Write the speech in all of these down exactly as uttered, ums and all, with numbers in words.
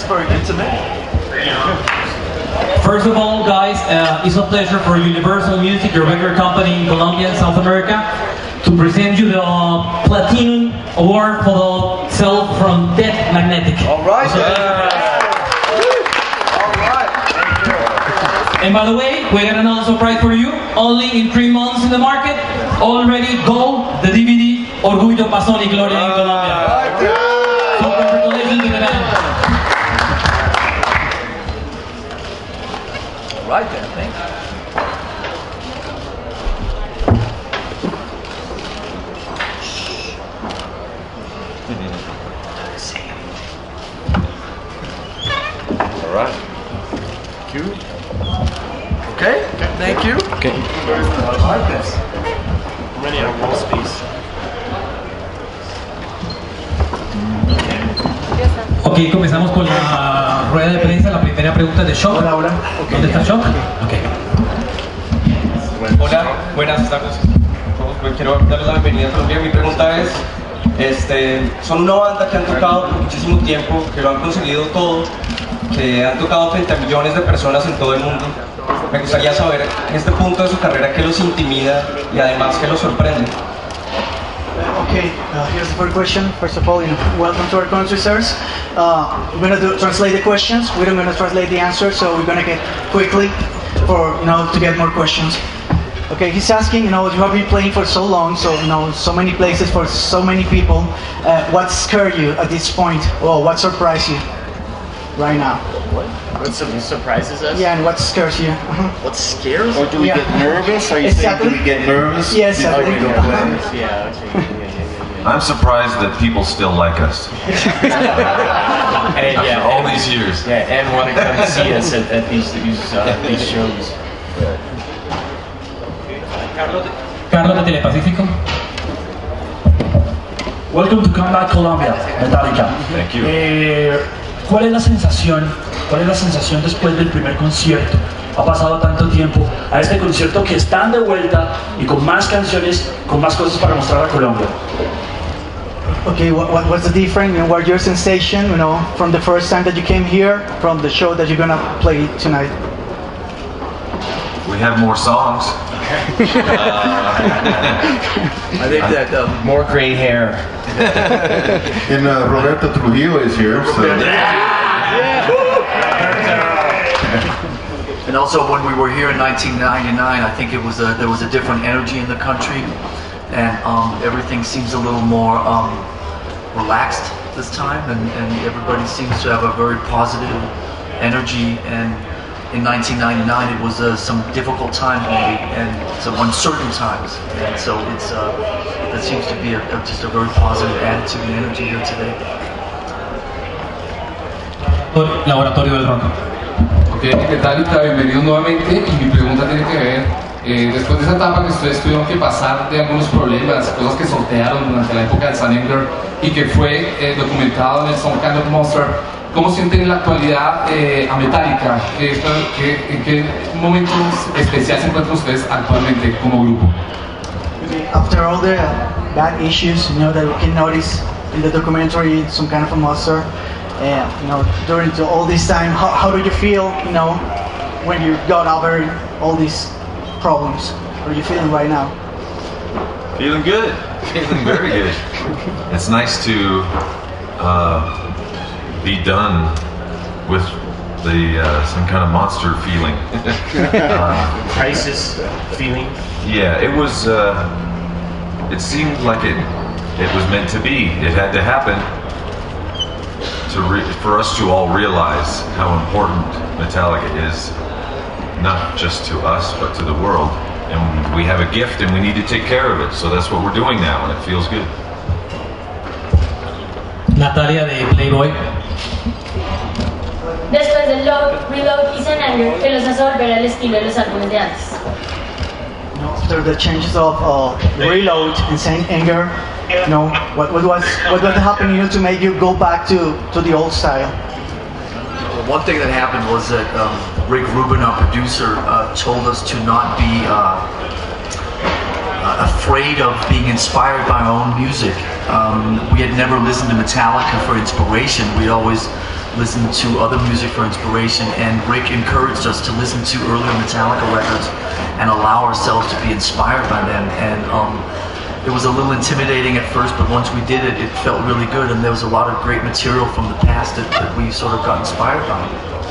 That's very good to me. First of all, guys, uh, it's a pleasure for Universal Music, your record company in Colombia and South America, to present you the uh, Platinum Award for the Self from Dead Magnetic. All right. So, Yeah. All right. Thank you. And by the way, we got another surprise for you. Only in three months in the market, already go the D V D Orgullo, Pasión y Gloria in Colombia. So congratulations to the band. Right then, thank you. All right. Thank you. Okay. Thank you. Okay. I like this. Ready on wall space. Ok, comenzamos con la rueda de prensa. La primera pregunta es de Shock. Hola, hola. ¿Dónde está Shock? Ok. Hola, buenas tardes. Pues quiero darles la bienvenida a Colombia. Mi pregunta es, este, son una banda que han tocado por muchísimo tiempo, que lo han conseguido todo, que han tocado frente a millones de personas en todo el mundo. Me gustaría saber, en este punto de su carrera, qué los intimida y además qué los sorprende. Okay, uh, here's the first question. First of all, you know, welcome to our country, sirs. Uh, we're gonna do, translate the questions. We're not gonna translate the answers, so we're gonna get quickly for you know to get more questions. Okay, he's asking, you know, you have been playing for so long, so you know, so many places for so many people. Uh, what scared you at this point? Or what surprised you right now? What? What su- surprises us? Yeah, and what scares you? Uh-huh. What scares? Or do we Yeah. get nervous? Are you Exactly. saying do we get nervous? Yes, before exactly. we go Uh-huh. play? Yeah, okay. Yeah, yeah, yeah, yeah. I'm surprised that people still like us And, after yeah, all and- these years. Yeah, and want to come see us at, at these these, uh, these shows. Carlos de Telepacífico. Welcome to Comeback Colombia, Metallica. Thank you. Eh, ¿Cuál es la sensación? ¿Cuál es la sensación después del primer concierto? Ha pasado tanto tiempo a este concierto que están de vuelta y con más canciones, con más cosas para mostrar a Colombia. Okay, what, what what's the difference? You know, what's your sensation? You know, from the first time that you came here, from the show that you're gonna play tonight. We have more songs. I think that um, More gray hair. And uh, Roberto Trujillo is here, so and also when we were here in nineteen ninety-nine, I think it was a, there was a different energy in the country, and um, everything seems a little more um, relaxed this time, and, and everybody seems to have a very positive energy. And in nineteen ninety-nine, it was uh, some difficult time maybe, and some uncertain times, and so it's uh, that seems to be a, a, just a very positive attitude and energy here today. Laboratorio del Rock. Ok, Metallica, bienvenidos nuevamente y mi pregunta tiene que ver, eh, después de esa etapa que ustedes tuvieron que pasar de algunos problemas, cosas que sortearon durante la época del Sun Anger y que fue eh, documentado en el Some Kind of Monster, ¿cómo sienten en la actualidad eh, a Metallica? ¿Qué, qué, ¿En qué momentos especiales se encuentran ustedes actualmente como grupo? After all the uh, bad issues, you know, that we can notice in the documentary, Some Kind of a Monster, and you know, during to all this time, how, how do you feel, you know, when you got over all these problems? How are you feeling right now? Feeling good. Feeling very good. It's nice to uh, be done with the uh, Some Kind of Monster feeling. uh, Crisis feeling. yeah, it was. Uh, it seemed like it. It was meant to be. It had to happen to re for us to all realize how important Metallica is, not just to us but to the world. And we have a gift, and we need to take care of it. So that's what we're doing now, and it feels good. Natalia de Playboy. Después del Load, Reload y Sun Anger, que los hace volver al estilo de los álbumes de antes. You know, after the changes of uh, Reload and Saint Anger, you know, what, what was what was happening, you know, to make you go back to, to the old style? One thing that happened was that um, Rick Rubin, our producer, uh, told us to not be uh, uh, afraid of being inspired by our own music. Um, we had never listened to Metallica for inspiration. We always listen to other music for inspiration, and Rick encouraged us to listen to earlier Metallica records and allow ourselves to be inspired by them. And um, it was a little intimidating at first, but once we did it, it felt really good, and there was a lot of great material from the past that, that we sort of got inspired by.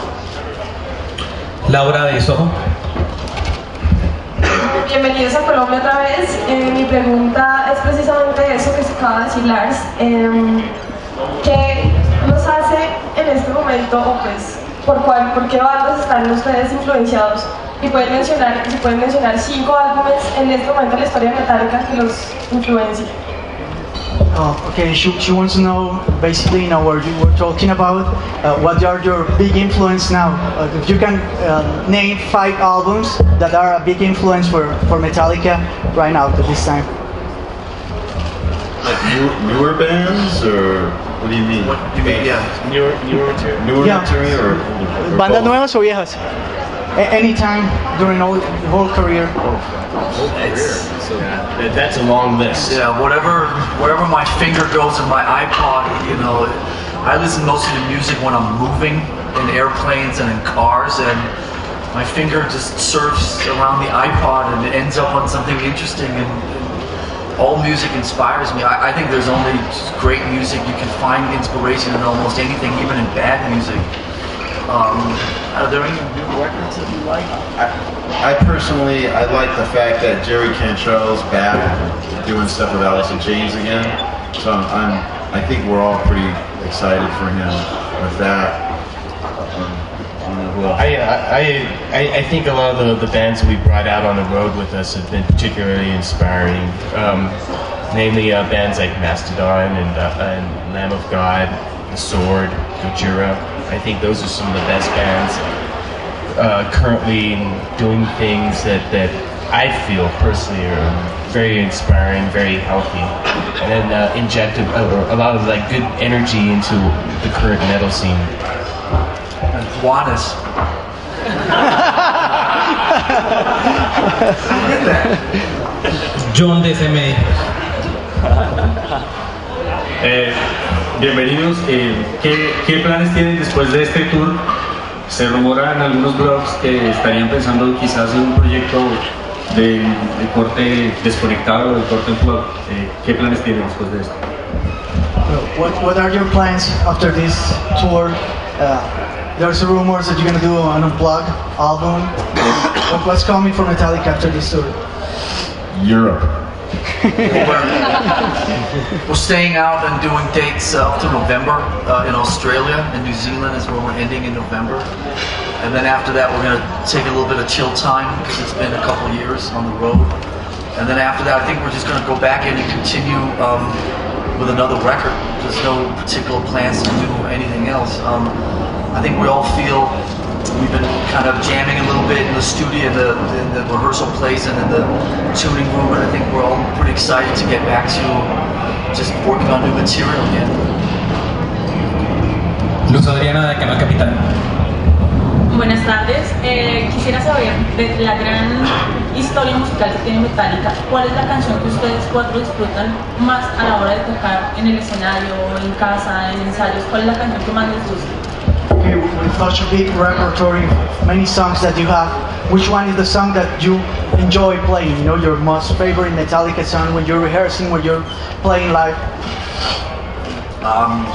Laura de Soho. Bienvenidos a Colombia otra vez. Eh, mi pregunta es precisamente eso que se acaba de decir Lars. Eh, ¿Qué nos hace en este momento, o pues, por, cuál, por qué bandas están ustedes influenciados? Y pueden mencionar, si pueden mencionar cinco álbumes en este momento en la historia de Metallica que los influencien. Oh, okay, she, she wants to know, basically, you know, what you were talking about, uh, what are your big influence now? Uh, if you can uh, name five albums that are a big influence for, for Metallica right now, at this time. Like new, newer bands, or what do you mean? What do you mean? Yeah. Newer, newer, newer Yeah. material, or, or ¿Bandas both? nuevas o viejas? A- anytime during all, the whole career. It's, so that, that's a long list. Yeah, whatever, wherever my finger goes in my iPod, you know, I listen mostly to music when I'm moving in airplanes and in cars, and my finger just surfs around the iPod and it ends up on something interesting, and, and all music inspires me. I, I think there's only great music. You can find inspiration in almost anything, even in bad music. Um, are there any new records that you like? I, I personally, I like the fact that Jerry Cantrell's back doing stuff with Alice in Chains again. So I'm, I'm I think we're all pretty excited for him with that. Um, I don't know who else. I, I, I, I think a lot of the, the bands we brought out on the road with us have been particularly inspiring. Um, namely uh, bands like Mastodon and, uh, and Lamb of God, The Sword, Gojira. I think those are some of the best bands uh, currently doing things that, that I feel personally are very inspiring, very healthy, and then uh, inject a, a lot of like good energy into the current metal scene. And Juanes. John de S M A. Eh, bienvenidos. Eh, ¿qué, ¿Qué planes tienen después de este tour? Se rumora en algunos blogs que estarían pensando quizás en un proyecto de, de corte desconectado, de corte unplugged. Eh, ¿Qué planes tienen después de esto? What, what are your plans after this tour? Uh, there's rumors that you're going to do an unplugged album. What, what's coming for Metallica after this tour? Europe. we're, we're staying out and doing dates uh, up to November uh, in Australia, and New Zealand is where we're ending in November. And then after that we're going to take a little bit of chill time because it's been a couple years on the road. And then after that I think we're just going to go back in and continue um, with another record. There's no particular plans to do anything else. Um, I think we all feel we've been kind of jamming a little bit in the studio, in the, in the rehearsal place and in the tuning room, and I think we're all pretty excited to get back to just working on new material again. Luz Adriana de Canal Capital. Buenas tardes, eh, quisiera saber de la gran historia musical que tiene Metallica, ¿cuál es la canción que ustedes cuatro disfrutan más a la hora de tocar en el escenario, en casa, en ensayos? ¿Cuál es la canción que más les gusta? Okay, with such a big repertory, many songs that you have, which one is the song that you enjoy playing? You know, your most favorite Metallica song when you're rehearsing, when you're playing live? Um,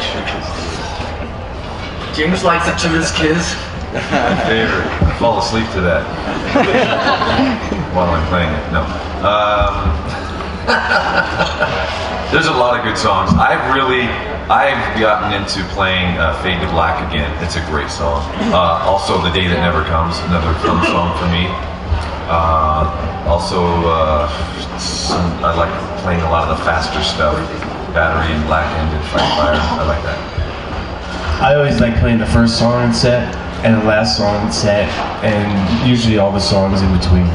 James likes it to his kids. My favorite. I fall asleep to that while I'm playing it. No. Um, there's a lot of good songs. I've really, I've gotten into playing uh, Fade to Black again. It's a great song. Uh, also, The Day That Never Comes, another fun song for me. Uh, also, uh, some, I like playing a lot of the faster stuff. Battery and Black Ended, Fight Fire. I like that. I always like playing the first song on set and the last song on set, and usually all the songs in between.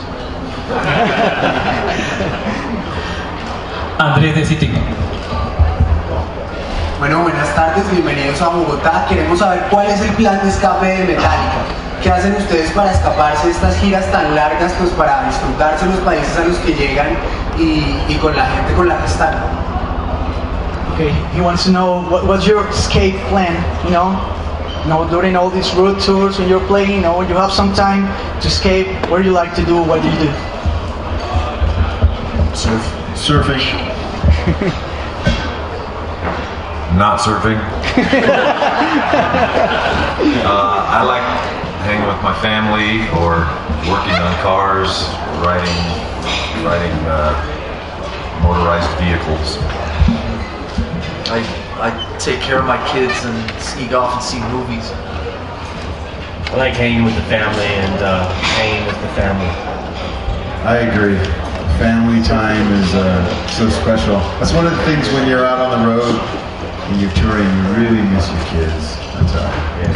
Andrés de City. Bueno, buenas tardes, bienvenidos a Bogotá. Queremos saber cuál es el plan de escape de Metallica. ¿Qué hacen ustedes para escaparse de estas giras tan largas, pues para disfrutarse los países a los que llegan y, y con la gente con la que están? Okay, he wants to know what, what's your escape plan, you know? you know, during all these road tours when you're playing, you know, when you have some time to escape, what do you like to do? What do you do? Surf. Surfing. Not surfing. uh, I like hanging with my family or working on cars, riding, riding uh, motorized vehicles. I, I take care of my kids and sneak off and see movies. I like hanging with the family and uh, hanging with the family. I agree. Family time is uh, so special. That's one of the things when you're out on the road and you're touring, you really miss your kids. That's all.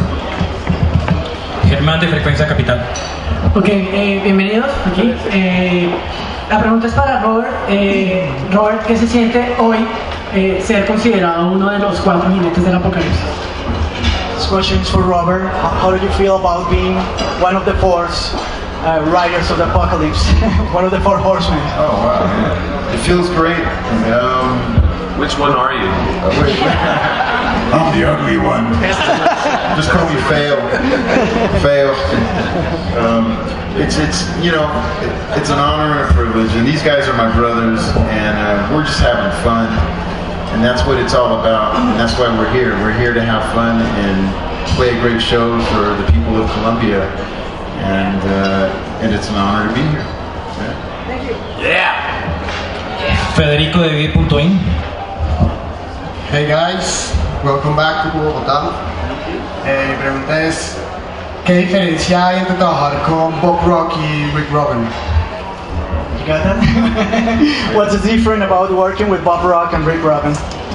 Yeah. Germán de Frecuencia Capital. Ok, eh, bienvenidos aquí. Eh, la pregunta es para Robert. Eh, Robert, ¿qué se siente hoy eh, ser considerado uno de los cuatro jinetes del apocalipsis? This question is for Robert. How, how do you feel about being one of the four uh, riders of the apocalypse? One of the four horsemen? Oh wow, yeah. It feels great. Um, Which one are you? I'm the ugly one. Just call me Fail. Fail. Um, it's it's you know it, it's an honor and a privilege, and these guys are my brothers, and uh, we're just having fun, and that's what it's all about, and that's why we're here. We're here to have fun and play a great show for the people of Colombia, and uh, and it's an honor to be here. Yeah. Thank you. Yeah. Federico de V punto in. Hey guys, welcome back to Bogotá. Eh, mi pregunta es, ¿qué diferencia hay entre trabajar con Bob Rock y Rick Rubin? You got that? What's different about working with Bob Rock and Rick Rubin?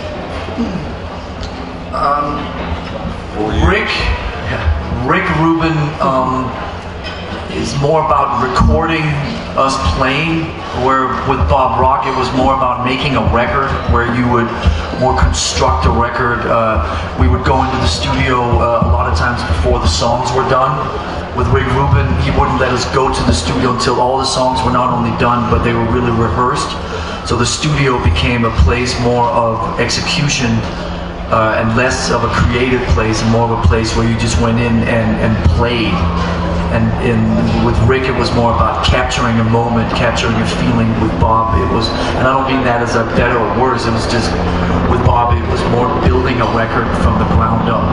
Um, Rick, Rick Rubin um, is more about recording us playing, where with Bob Rock it was more about making a record, where you would more construct a record. Uh, we would go into the studio uh, a lot of times before the songs were done. With Rick Rubin, he wouldn't let us go to the studio until all the songs were not only done, but they were really rehearsed. So the studio became a place more of execution uh, and less of a creative place, and more of a place where you just went in and, and played. And in, with Rick, it was more about capturing a moment, capturing a feeling. With Bob, it was, and I don't mean that as a better or worse, it was just, with Bob, it was more building a record from the ground up.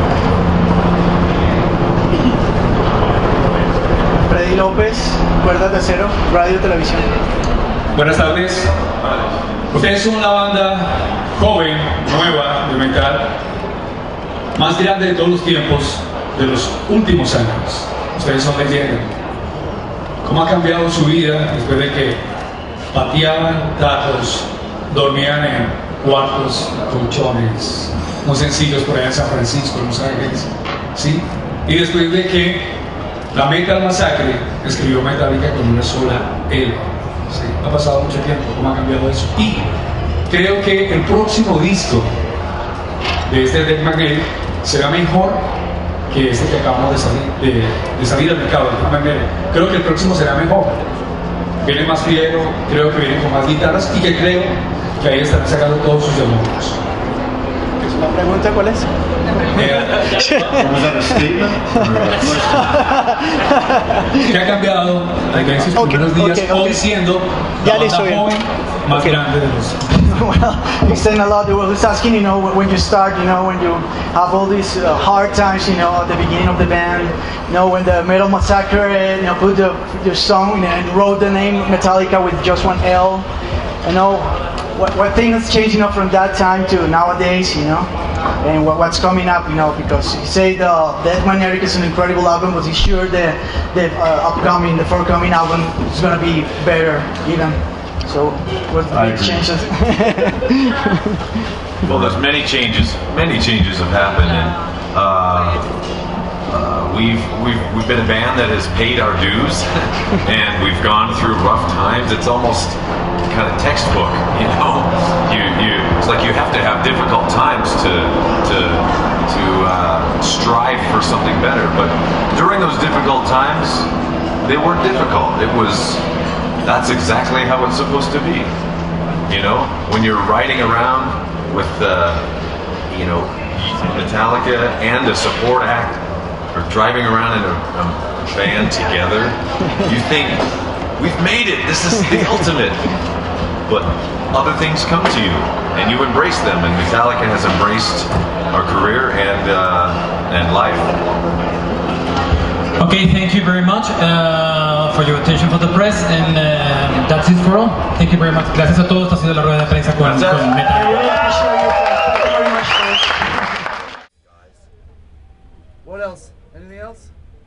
Freddy López, Cuerdas de Acero, Radio Televisión. Buenas tardes. Ustedes son una banda joven, nueva, de metal, más grande de todos los tiempos, de los últimos años. Ustedes son leyendas. ¿Cómo ha cambiado su vida después de que pateaban tacos, dormían en cuartos, colchones muy sencillos por allá en San Francisco, en Los Ángeles? ¿Sí? Y después de que la Metal Massacre escribió Metallica con una sola L. ¿Sí? Ha pasado mucho tiempo. ¿Cómo ha cambiado eso? Y creo que el próximo disco de este Death Magnetic será mejor que este que acabamos de salir, de, de salir al mercado, de creo que el próximo será mejor. Viene más fiero, creo que viene con más guitarras y que creo que ahí estarán sacando todos sus demonios. ¿La pregunta cuál es? ¿Qué ha cambiado desde esos primeros días, okay, okay. hoy siendo la banda joven más okay. grande de los? Well, he's saying a lot. Well, he's asking, you know, when you start, you know, when you have all these uh, hard times, you know, at the beginning of the band, you know, when the Metal Massacre, uh, you know, put the, the song, you know, and wrote the name Metallica with just one L, you know, what, what things changed, you know, from that time to nowadays, you know, and what, what's coming up, you know, because he said uh, Death Magnetic is an incredible album, but he's sure the, the uh, upcoming, the forthcoming album is going to be better, even. So, what big changes? Well, there's many changes. Many changes have happened, and uh, uh, we've we've we've been a band that has paid our dues, and we've gone through rough times. It's almost kind of textbook, you know. You you it's like you have to have difficult times to to to uh, strive for something better. But during those difficult times, they weren't difficult. It was. That's exactly how it's supposed to be. You know, when you're riding around with, uh, you know, Metallica and a support act are driving around in a, a van together, you think, we've made it, this is the ultimate. But other things come to you, and you embrace them, and Metallica has embraced our career and, uh, and life. Okay, thank you very much uh, for your attention for the press, and uh, that's it for all. Thank you very much. Gracias a todos. Esta ha sido la rueda de prensa con, con Metallica. What else? Anything else?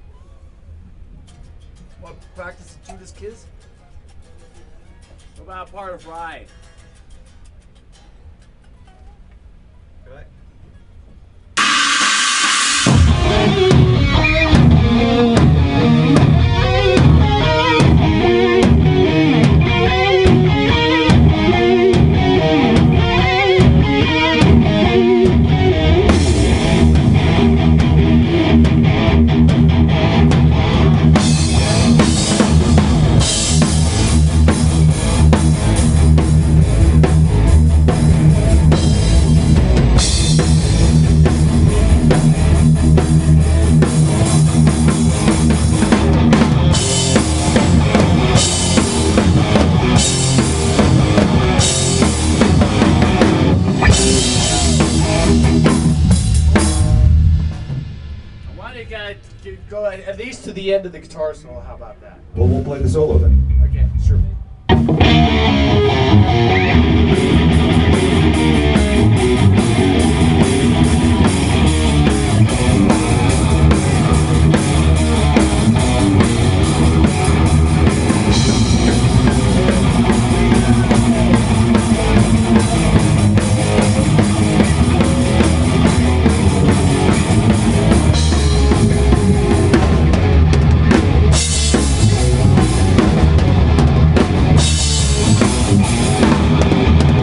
Want to practice the Judas Kiss? What about part of Ride? Okay. Go at least to the end of the guitar solo. How about that? Well, we'll play the solo then. Okay, sure. Thank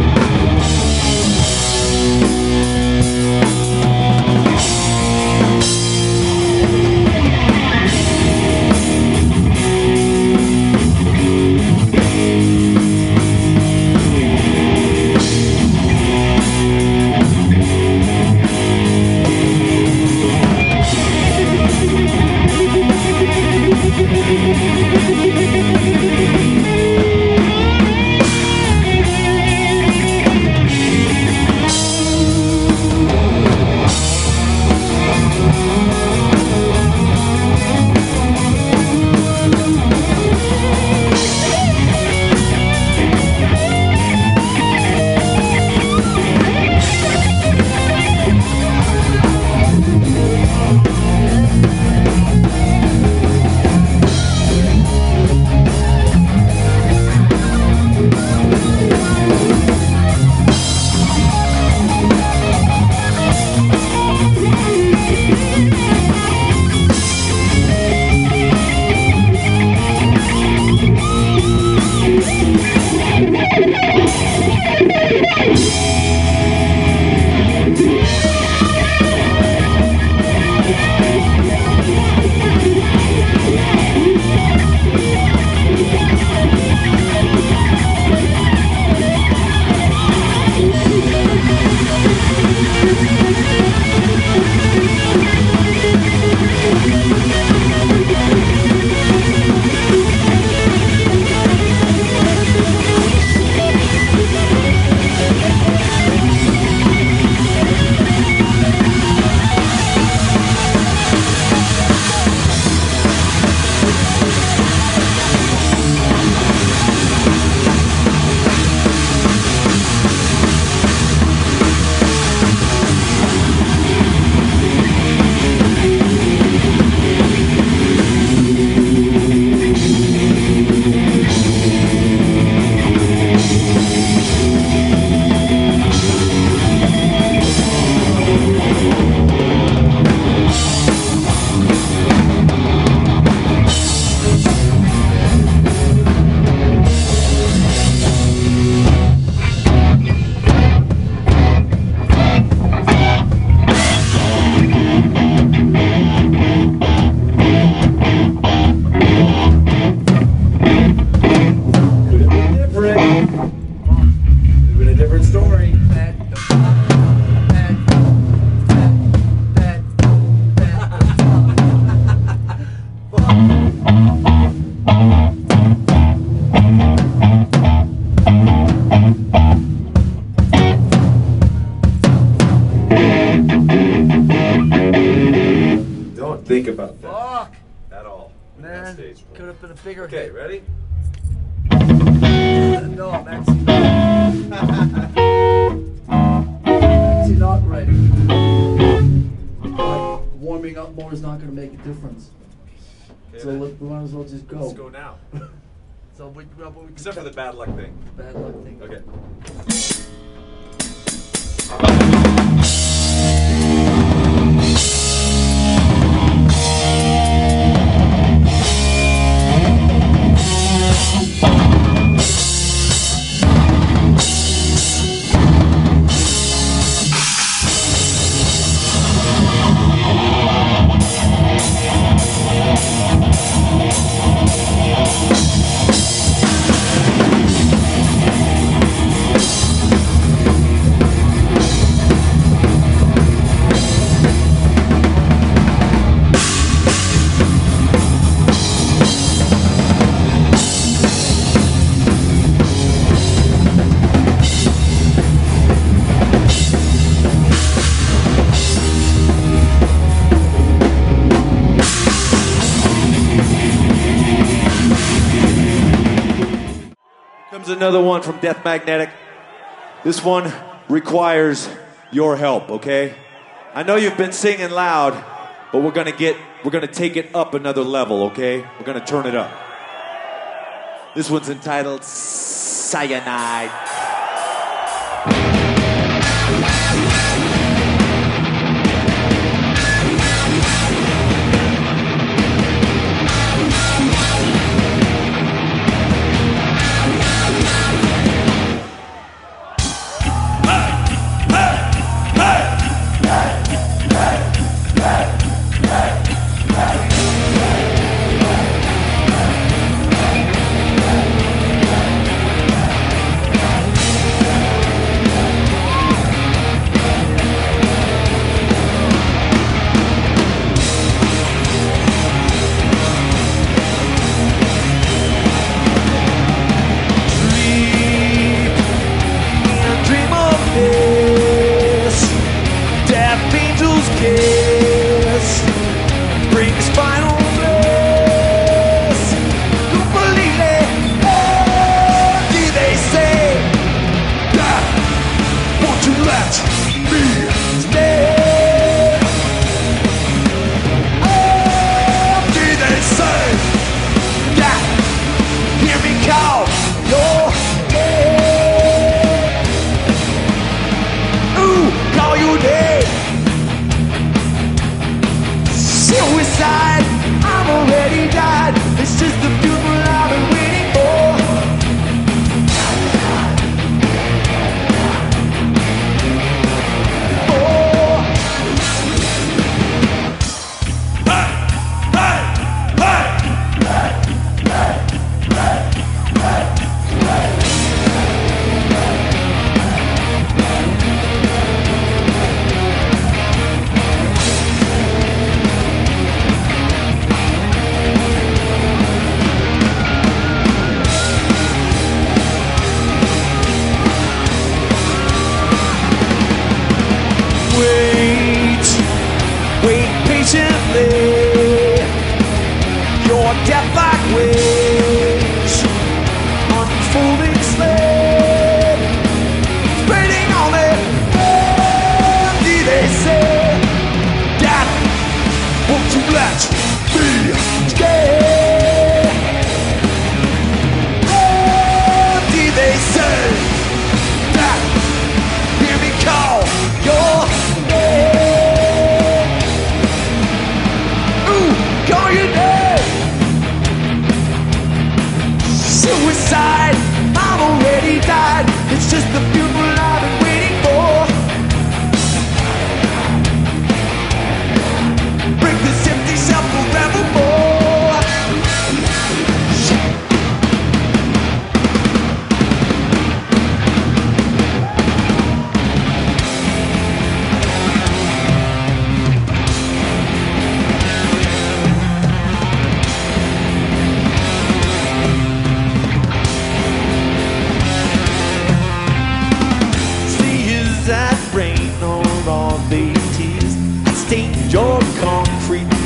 Don't think about that Fuck! at all. when Man, that stage could have been a bigger Okay, hit. ready? No, I'm actually not. actually not ready. Like, warming up more is not going to make a difference. Okay, so then. let, we might as well just go. Let's go now. So we, we, we Except for the bad luck thing. bad luck thing. Okay. Comes another one from Death Magnetic. This one requires your help, okay? I know you've been singing loud, but we're gonna get, we're gonna take it up another level, okay? We're gonna turn it up. This one's entitled Cyanide.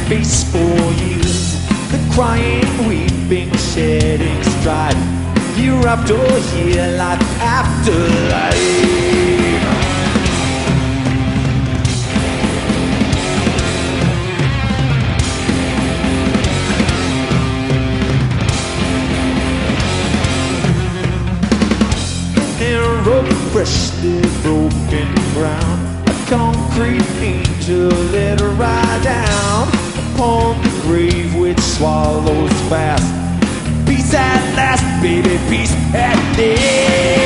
face for years. The crying, weeping, shedding strife. Year after year, life after life. And rope freshly broken ground. A concrete angel let her ride down upon the grave which swallows fast. Peace at last, baby, peace at last.